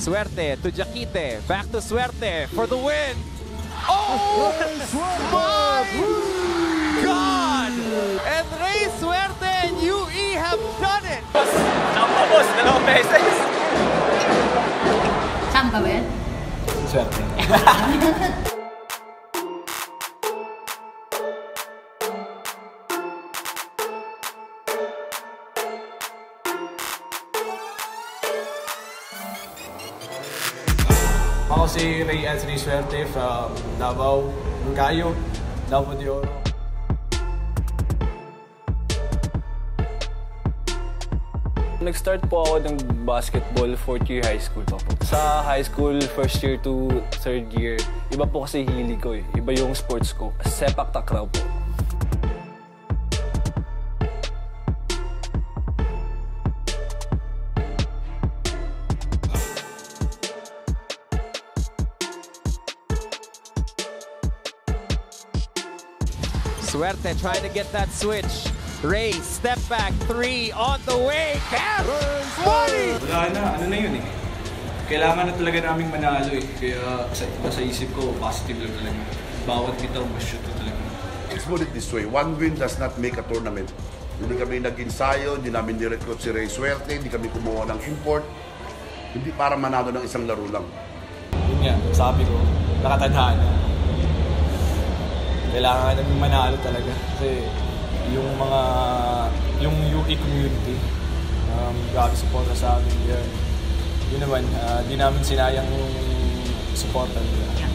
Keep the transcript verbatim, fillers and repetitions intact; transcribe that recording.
Suerte to Jaquite. Back to Suerte for the win. Oh my God! And Rey Suerte and U E have done it! Champa, boss. Dalawang beses. Champa ba yan? Suerte. Ako si Rey Anthony Suerte from Davao, Gayo, Davao de Oro. Nag-start po ako ng basketball fourth year high school pa po. Sa high school, first year to third year, iba po kasi hilig ko eh. Iba yung sports ko. Sepak takraw po. Suerte trying to get that switch. Rey, step back, three on the way. Cam! Money! Wala na, ano na yun eh. Kailangan na talaga naming manalo eh. Kaya sa, sa isip ko, positive lang talaga. Bawat bitaw, mas-shoot ko talaga. Let's put it this way, one win does not make a tournament. Hindi kami nag-ensayo, hindi namin ni-recruit si Rey Suerte, hindi kami kumuha ng import. Hindi para manalo ng isang laro lang. Yun nga, sabi ko, nakatandaan na. Kailangan namin manalo talaga kasi yung mga yung U E community um, grabe suporta sa amin. Yun, yun naman, uh, di namin sinayang yung suporta nila.